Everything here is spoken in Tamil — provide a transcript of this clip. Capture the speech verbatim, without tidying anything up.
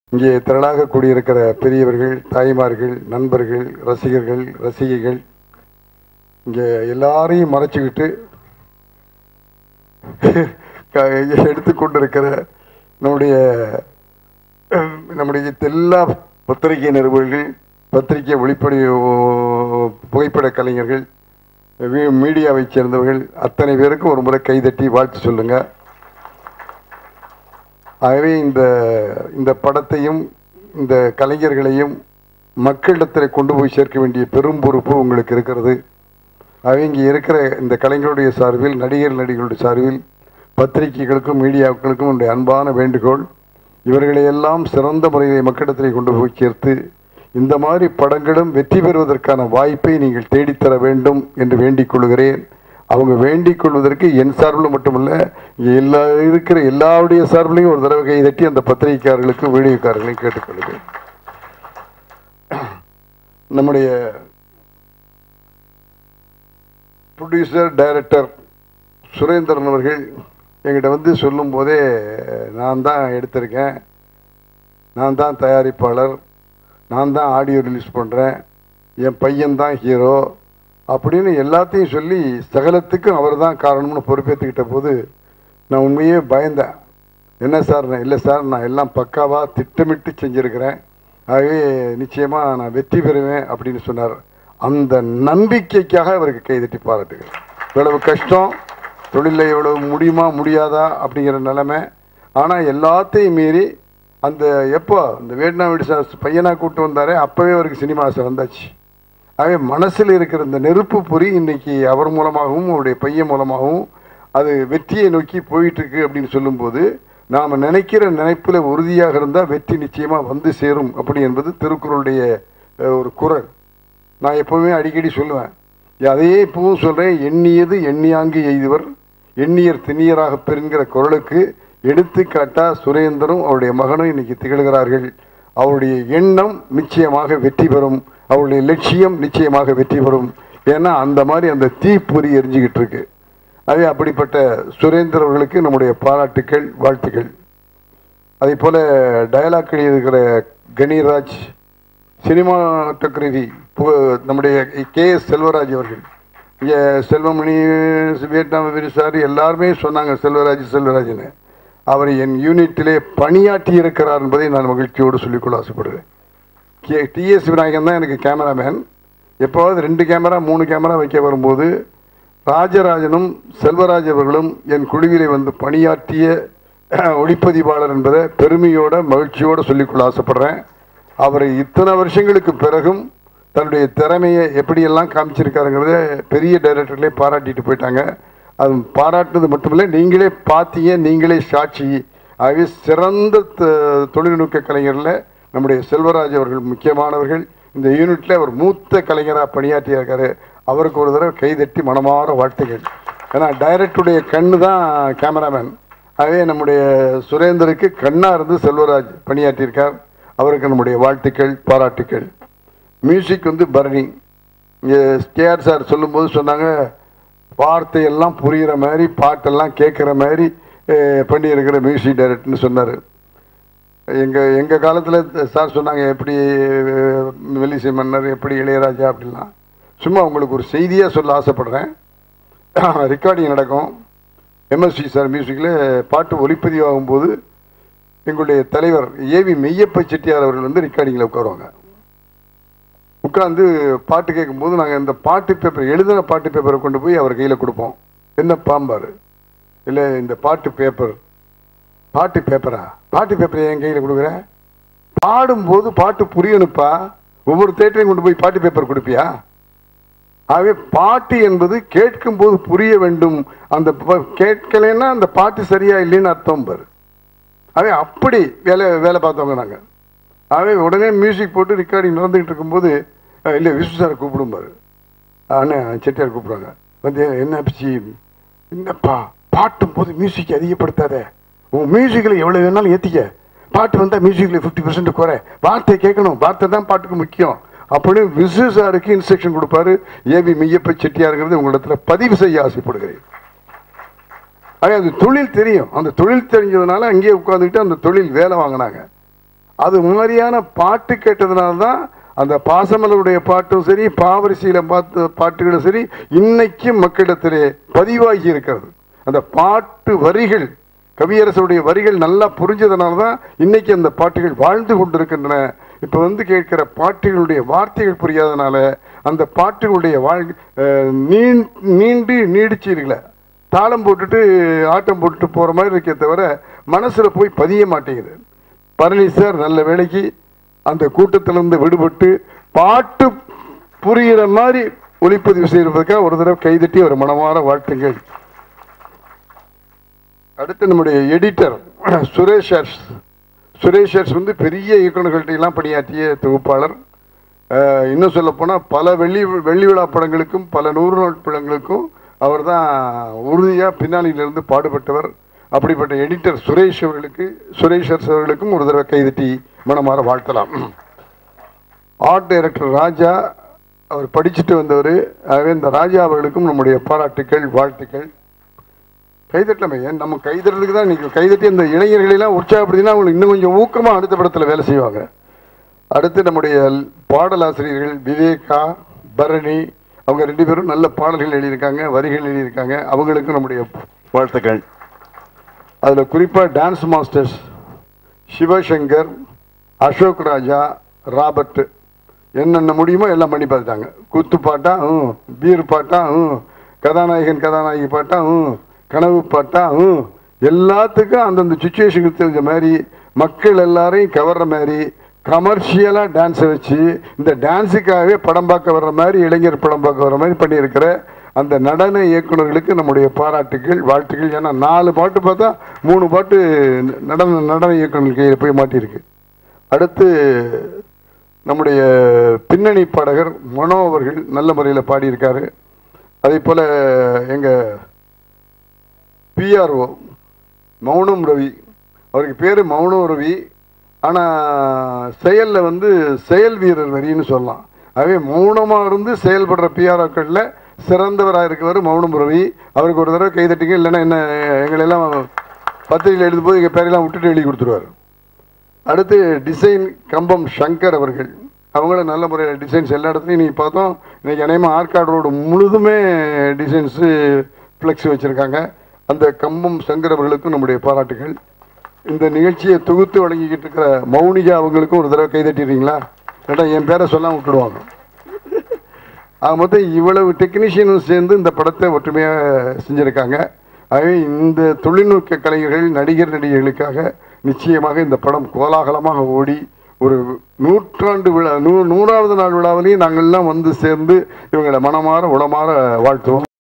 இங்கே திரளாக கூடியிருக்கிற பெரியவர்கள், தாய்மார்கள், நண்பர்கள், ரசிகர்கள், ரசிகைகள், இங்கே எல்லாரையும் மறைச்சிக்கிட்டு எடுத்துக்கொண்டிருக்கிற நம்முடைய நம்முடைய எல்லா பத்திரிகை நிருபர்கள், பத்திரிகை ஒளிப்படி புகைப்பட கலைஞர்கள், மீடியாவை சேர்ந்தவர்கள் அத்தனை பேருக்கும் ஒரு முறை கைதட்டி வாழ்த்து சொல்லுங்க. ஆகவே இந்த இந்த படத்தையும் இந்த கலைஞர்களையும் மக்களிடத்தில் கொண்டு போய் சேர்க்க வேண்டிய பெரும் பொறுப்பு உங்களுக்கு இருக்கிறது. ஆகவே இங்கே இருக்கிற இந்த கலைஞருடைய சார்பில், நடிகர் நடிகர்களுடைய சார்பில், பத்திரிகைகளுக்கும் மீடியாக்களுக்கும் என்னுடைய அன்பான வேண்டுகோள், இவர்களையெல்லாம் சிறந்த முறையை மக்களிடத்தில் கொண்டு போய் சேர்த்து இந்த மாதிரி படங்களும் வெற்றி பெறுவதற்கான வாய்ப்பை நீங்கள் தேடித்தர வேண்டும் என்று வேண்டிக் கொள்கிறேன். அவங்க வேண்டிக் கொள்வதற்கு என் சார்பில் மட்டுமல்ல, எல்லா இருக்கிற எல்லாருடைய சார்பிலையும் ஒரு தடவை கை தட்டி அந்த பத்திரிகைக்காரர்களுக்கும் வீடியோக்காரர்களையும் கேட்டுக்கொள்கிறேன். நம்முடைய ப்ரொடியூசர் டைரக்டர் சுரேந்திரன் அவர்கள் என்கிட்ட வந்து சொல்லும் போதே, நான் தான் எடுத்திருக்கேன், நான் தான் தயாரிப்பாளர், நான் தான் ஆடியோ ரிலீஸ் பண்ணுறேன், என் பையன்தான் ஹீரோ அப்படின்னு எல்லாத்தையும் சொல்லி சகலத்துக்கும் அவர் தான் காரணம்னு பொறுப்பேற்றுக்கிட்ட போது நான் உண்மையே பயந்தேன். என்ன சார்? நான் இல்லை சார், நான் எல்லாம் பக்காவாக திட்டமிட்டு செஞ்சுருக்கிறேன், ஆகவே நிச்சயமாக நான் வெற்றி பெறுவேன் அப்படின்னு சொன்னார். அந்த நம்பிக்கைக்காக அவருக்கு கைதட்டி பாராட்டுகிறேன். இவ்வளவு கஷ்டம், தொழிலில் எவ்வளவு முடியுமா முடியாதா அப்படிங்கிற நிலைமை, ஆனால் எல்லாத்தையும் மீறி அந்த எப்போ இந்த வியட்நாம் வீடு சார் பையனாக கூப்பிட்டு வந்தாரே அப்போவே அவருக்கு சினிமா ஆசை வந்தாச்சு. ஆகவே மனசில் இருக்கிற இந்த நெருப்பு பொறி இன்னைக்கு அவர் மூலமாகவும் அவருடைய பையன் மூலமாகவும் அது வெற்றியை நோக்கி போயிட்டுருக்கு அப்படின்னு சொல்லும்போது, நாம் நினைக்கிற நினைப்பில் உறுதியாக இருந்தால் வெற்றி நிச்சயமாக வந்து சேரும் அப்படி என்பது திருக்குறளுடைய ஒரு குறள். நான் எப்போவுமே அடிக்கடி சொல்லுவேன், அதையே இப்பவும் சொல்கிறேன், எண்ணியது எண்ணியாங்கு எய்துவர் எண்ணியர் திண்ணியராக பெறுங்கிற குறளுக்கு எடுத்துக்காட்டா சுரேந்தரும் அவருடைய மகனும் இன்னைக்கு திகழ்கிறார்கள். அவருடைய எண்ணம் நிச்சயமாக வெற்றி பெறும், அவருடைய லட்சியம் நிச்சயமாக வெற்றி பெறும். ஏன்னா அந்த மாதிரி அந்த தீப்பொறி எரிஞ்சுக்கிட்டு இருக்கு. அதே அப்படிப்பட்ட சுரேந்தர் அவர்களுக்கு நம்முடைய பாராட்டுக்கள், வாழ்த்துக்கள். அதே போல டயலாக் எழுதியிருக்கிற கணீராஜ், சினிமாட்டோகிராஃபி நம்முடைய கே எஸ் செல்வராஜ் அவர்கள், இங்கே செல்வமணி, வியட்நாம் விரிசார் எல்லாருமே சொன்னாங்க செல்வராஜ் செல்வராஜ்னு. அவர் என் யூனிட்டிலே பணியாற்றி இருக்கிறார் என்பதை நான் மகிழ்ச்சியோடு சொல்லிக்கொள்ள ஆசைப்படுகிறேன். கே டிஎஸ் விநாயகன் தான் எனக்கு கேமராமேன். எப்போவாவது ரெண்டு கேமரா மூணு கேமரா வைக்க வரும்போது ராஜராஜனும் செல்வராஜ் அவர்களும் என் குழுவிலே வந்து பணியாற்றிய ஒளிப்பதிவாளர் என்பதை பெருமையோட மகிழ்ச்சியோடு சொல்லிக்கொள்ள ஆசைப்படுறேன். அவர் இத்தனை வருஷங்களுக்கு பிறகும் தன்னுடைய திறமையை எப்படியெல்லாம் காமிச்சிருக்காருங்கிறத பெரிய டைரக்டர்லேயே பாராட்டிட்டு போயிட்டாங்க. அது பாராட்டுறது மட்டுமில்லை, நீங்களே பார்த்தீங்க, நீங்களே சாட்சி. ஆகவே சிறந்த தொழில்நுட்ப கலைஞரில் நம்முடைய செல்வராஜ் அவர்கள் முக்கியமானவர்கள். இந்த யூனிட்டில் அவர் மூத்த கலைஞராக பணியாற்றியிருக்காரு. அவருக்கு ஒரு தடவை கைதட்டி மனமாற வாழ்த்துகள். ஏன்னா டைரக்டருடைய கண்ணு தான் கேமராமேன். ஆகவே நம்முடைய சுரேந்தருக்கு கண்ணாக இருந்து செல்வராஜ் பணியாற்றியிருக்கார். அவருக்கு நம்முடைய வாழ்த்துக்கள், பாராட்டுக்கள். மியூசிக் வந்து பரணி. இங்கே கேஆர் சார் சொல்லும்போது சொன்னாங்க, வார்த்தையெல்லாம் புரிகிற மாதிரி பாட்டெல்லாம் கேட்குற மாதிரி பண்ணியிருக்கிற மியூசிக் டைரக்டர்னு சொன்னார். எங்கள் எங்கள் காலத்தில் சார் சொன்னாங்க, எப்படி மெல்லிசை மன்னர், எப்படி இளையராஜா அப்படிலாம். சும்மா உங்களுக்கு ஒரு செய்தியாக சொல்ல ஆசைப்படுறேன். ரெக்கார்டிங் நடக்கும். எம்எஸ்சி சார் மியூசிக்கில் பாட்டு ஒளிப்பதிவாகும்போது எங்களுடைய தலைவர் ஏவி மெய்யப்ப செட்டியார் அவர்கள் வந்து ரெக்கார்டிங்கில் உட்காருவாங்க. உட்காந்து பாட்டு கேட்கும்போது நாங்கள் இந்த பாட்டு பேப்பர், எழுதின பாட்டு பேப்பரை கொண்டு போய் அவர் கையில் கொடுப்போம். என்ன பாம்பார்? இல்லை, இந்த பாட்டு பேப்பர். பாட்டு பேப்பரா? பாட்டு பேப்பரை என் கையில் கொடுக்குறேன். பாடும்போது பாட்டு புரியணுப்பா. ஒவ்வொரு தேட்டரையும் கொண்டு போய் பாட்டு பேப்பர் கொடுப்பியா? ஆகவே பாட்டு என்பது கேட்கும்போது புரிய வேண்டும். அந்த கேட்கலைன்னா அந்த பாட்டு சரியா இல்லைன்னு அர்த்தம் பாரு. ஆகவே அப்படி வேலை வேலை பார்த்தவங்க நாங்கள். ஆகவே உடனே மியூசிக் போட்டு ரெக்கார்டிங் நடந்துகிட்டு இருக்கும்போது, இல்லை விஷ்ணு சாரை கூப்பிடும்பாரு. அண்ணன் செட்டியார் கூப்பிடுவாங்க. வந்து என்ன பிச்சு, என்னப்பா பாட்டும் போது மியூசிக் அதிகப்படுத்தாத, உன் மியூசிக்கில் எவ்வளோ வேணாலும் ஏற்றிக்க, பாட்டு வந்தால் மியூசிக்கில் ஃபிஃப்டி பர்சன்ட் குறை, வார்த்தை கேட்கணும், வார்த்தை தான் பாட்டுக்கு முக்கியம் அப்படின்னு விஷ்ணு சாருக்கு இன்ஸ்ட்ரக்ஷன் கொடுப்பாரு. ஏவி மெய்யப்ப செட்டியாருங்கிறது உங்களிடத்தில் பதிவு செய்ய ஆசைப்படுகிறேன். ஆக அது தொழில் தெரியும். அந்த தொழில் தெரிஞ்சதுனால அங்கேயே உட்காந்துக்கிட்டு அந்த தொழில் வேலை வாங்கினாங்க. அது மாதிரியான பாட்டு கேட்டதுனால்தான் அந்த பாசமலருடைய பாட்டும் சரி, பாவரிசையில பார்த்த பாட்டுகளும் சரி இன்னைக்கும் மக்களிடத்திலே பதிவாகி இருக்கிறது. அந்த பாட்டு வரிகள், கவியரசுடைய வரிகள் நல்லா புரிஞ்சதுனால்தான் இன்னைக்கு அந்த பாட்டுகள் வாழ்ந்து கொண்டிருக்கின்றன. இப்ப வந்து கேட்கிற பாட்டுகளுடைய வார்த்தைகள் புரியாதனால அந்த பாட்டுகளுடைய வாழ் நீண்டு நீடிச்சு இருக்கல, தாளம் போட்டுட்டு ஆட்டம் போட்டுட்டு போற மாதிரி இருக்கே தவிர மனசுல போய் பதிய மாட்டேங்குது. பழனி சார் நல்ல வேளைக்கு அந்த கூட்டத்திலிருந்து விடுபட்டு பாட்டு புரிகிற மாதிரி ஒளிப்பதிவு செய்வதற்காக ஒரு தடவை கைதட்டி ஒரு மனமாற வாழ்த்துங்கள். அடுத்து நம்முடைய எடிட்டர் சுரேஷர்ஸ் சுரேஷர்ஸ் வந்து பெரிய இயக்குநர்கள்ட்ட எல்லாம் பணியாற்றிய தொகுப்பாளர். இன்னும் சொல்ல போனால் பல வெள்ளி வெள்ளி விழா படங்களுக்கும் பல நூறு நாள் படங்களுக்கும் அவர் தான் உறுதியாக பின்னாளிலிருந்து பாடுபட்டவர். அப்படிப்பட்ட எடிட்டர் சுரேஷ் அவர்களுக்கு சுரேஷர்ஸ் அவர்களுக்கும் ஒரு தடவை கைதட்டி மனமாற வாழ்த்தலாம். ஆர்ட் டைரக்டர் ராஜா அவர் படிச்சுட்டு வந்தவர். ஆகவே இந்த ராஜா அவர்களுக்கும் நம்முடைய பாராட்டுக்கள், வாழ்த்துக்கள். கைதட்டலாமே, ஏன் நம்ம கைதட்டுறதுக்கு தான் இன்னைக்கு கைதட்டி அந்த இளைஞர்களெல்லாம் உற்சாகப்படுத்தினா அவங்களுக்கு இன்னும் கொஞ்சம் ஊக்கமாக அடுத்த படத்தில் வேலை செய்வாங்க. அடுத்து நம்முடைய பாடலாசிரியர்கள் விவேகா, பரணி, அவங்க ரெண்டு பேரும் நல்ல பாடல்கள் எழுதியிருக்காங்க, வரிகள் எழுதியிருக்காங்க. அவங்களுக்கும் நம்முடைய வாழ்த்துக்கள். அதில் குறிப்பாக dance masters Sivasankar, Ashok Raja, Robert என்னென்ன முடியுமோ எல்லாம் பண்ணி பார்த்துட்டாங்க. குத்து பாட்டா, ம் பீர் பாட்டா, ம் கதாநாயகன் கதாநாயகி பாட்டா, ம் கனவு பாட்டா, ம் எல்லாத்துக்கும் அந்தந்த சுச்சுவேஷனுக்கு தெரிஞ்ச மாதிரி மக்கள் எல்லாரையும் கவர்ற மாதிரி கமர்ஷியலாக டான்ஸை வச்சு இந்த டான்ஸுக்காகவே படம் பார்க்க வர்ற மாதிரி, இளைஞர் படம் பார்க்க வர்ற மாதிரி பண்ணியிருக்கிற அந்த நடன இயக்குநர்களுக்கு நம்முடைய பாராட்டுகள், வாழ்த்துக்கள். ஏன்னா நாலு பாட்டு பார்த்தா மூணு பாட்டு நடன நடன இயக்குநர்கள் கையில் போய் மாட்டியிருக்கு. அடுத்து நம்முடைய பின்னணி பாடகர் மனோ அவர்கள் நல்ல முறையில் பாடியிருக்காரு. அதே போல் எங்கள் பிஆர்ஓ மௌனம் ரவி, அவருக்கு பேர் மௌனம் ரவி, ஆனால் செயலில் வந்து செயல் வீரர் வரின்னு சொல்லலாம். ஆகவே மௌனமாக இருந்து செயல்படுற பிஆர்ஓக்களில் சிறந்தவராக இருக்கவர் மௌனம் ரவி. அவருக்கு ஒரு தடவை கைதட்டிங்க, இல்லைன்னா என்ன எங்களெல்லாம் பத்திரிகையில் எழுதும்போது எங்கள் பேரெல்லாம் விட்டுட்டு எழுதி கொடுத்துருவார். அடுத்து டிசைன் கம்பம் சங்கர் அவர்கள், அவங்களும் நல்ல முறையில் டிசைன்ஸ் எல்லா இடத்துலையும் நீங்கள் பார்த்தோம். இன்றைக்கி அநேகமாக ஆற்காடு ரோடு முழுதுமே டிசைன்ஸு ஃப்ளெக்ஸ் வச்சுருக்காங்க. அந்த கம்பம் சங்கர் அவர்களுக்கும் நம்முடைய பாராட்டுகள். இந்த நிகழ்ச்சியை தொகுத்து வழங்கிக்கிட்டு இருக்கிற மௌனிகா அவங்களுக்கும் ஒரு தடவை கைதட்டிடுறீங்களா? ஏன்னா என் பேரை சொல்லாமல் விட்டுடுவாங்க. ஆக மொத்தம் இவ்வளவு டெக்னீஷியனும் சேர்ந்து இந்த படத்தை ஒற்றுமையாக செஞ்சுருக்காங்க. ஆகவே இந்த தொழில்நுட்ப கலைஞர்கள், நடிகர் நடிகைகளுக்காக நிச்சயமாக இந்த படம் கோலாகலமாக ஓடி ஒரு நூற்றாண்டு விழா நூ நூறாவது நாள் விழாவிலையும் நாங்கள்லாம் வந்து சேர்ந்து இவங்களை மனமாற உளமாற வாழ்த்துவோம்.